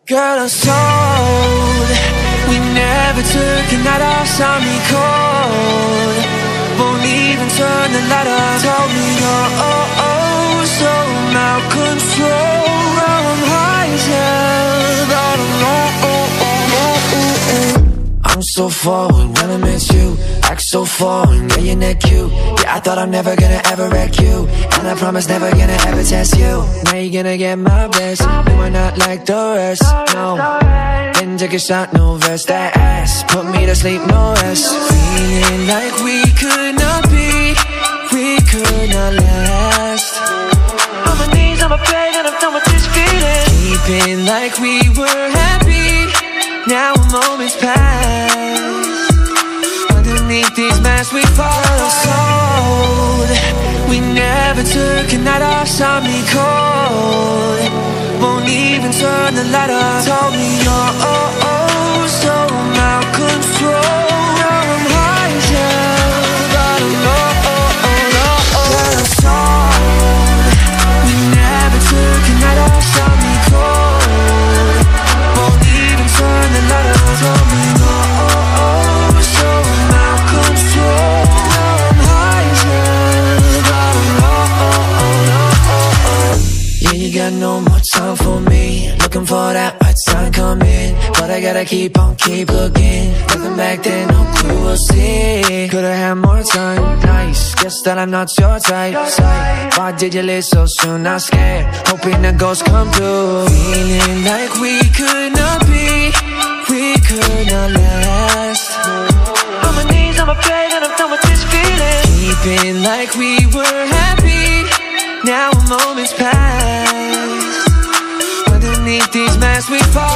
Girl, I was told we never took a night off, saw me cold. Won't even turn the light off. Told me you're so out control. Now I'm high as hell, but I'm so forward when I met you. Act so foreign, yeah, you're not cute. Yeah, I thought I'm never gonna ever wreck you, and I promise never gonna ever test you. Now you're gonna get my best. You are not like the rest, no. Didn't take a shot, no verse. That ass put me to sleep, no rest. Feeling like we could not be, we could not last. On my knees, on my bed, and I'm done with this feeling. Keeping like we were happy, now a moment's past. Underneath these masks we fall cold. We never took a night off, saw me cold. Won't even turn the light off. Told me you're so out control. Now I'm high as hell, but I'm cold. We never took a night off, saw me cold. Won't even turn the light off. Told me you're so out control. Now I'm high as hell, but I'm yeah, you got no more time for me. Looking for that right sign coming, but I gotta keep on, keep looking. Nothing back then, no clue, we'll see. Could've had more time, nice. Guess that I'm not your type. Why did you leave so soon? Not scared, hoping the ghosts come through. Feeling like we could not be, we could not last. On my knees, on my bed, and I'm done with this feeling. Keeping like we were happy, now a moment's past. Underneath these masks we fall